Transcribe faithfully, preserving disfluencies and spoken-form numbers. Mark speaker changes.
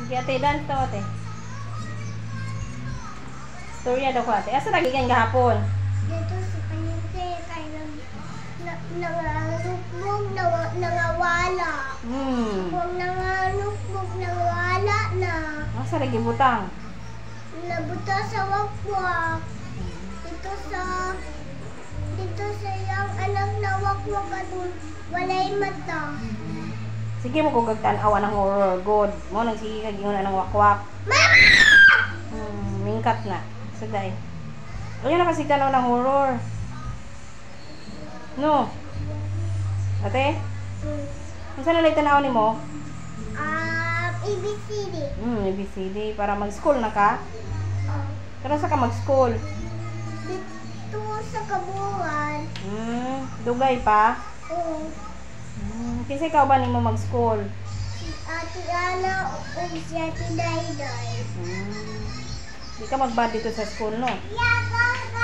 Speaker 1: Sige ate, dan to ate. Storya daw ko ate. Asa nagigan gahapon?
Speaker 2: Dito sa palengke kay nang nanganukbog, nangawala.
Speaker 1: Hmm.
Speaker 2: Kung nanganukbog, nangawala na.
Speaker 1: Asa lagi butang?
Speaker 2: Nabuta sa wakwak. Dito sa dito sa iyang anak na wakwak at walay mata.
Speaker 1: Sige mo kung gagtanawa ng horror. Good. Mo nang sige kag ingon ng wakwak.
Speaker 2: Mama!
Speaker 1: Hmm, mingkat na. Sagay. Ayaw na kasi tanaw ng horror. No. Ate?
Speaker 2: Hmm.
Speaker 1: Unsa na lay tanaw nimo?
Speaker 2: Um, A B C D.
Speaker 1: Hmm, A B C D para mag-school na ka.
Speaker 2: Oh.
Speaker 1: Pero sa ka mag-school?
Speaker 2: Dito sa kabuuan.
Speaker 1: Hmm, dugay pa.
Speaker 2: Oh.
Speaker 1: Hmm, kasi ikaw ba nimo mag-school?
Speaker 2: Si Ate Ana o si Ate Dayday.
Speaker 1: Hmm. Di ka magbad dito sa school, no?
Speaker 2: Yeah,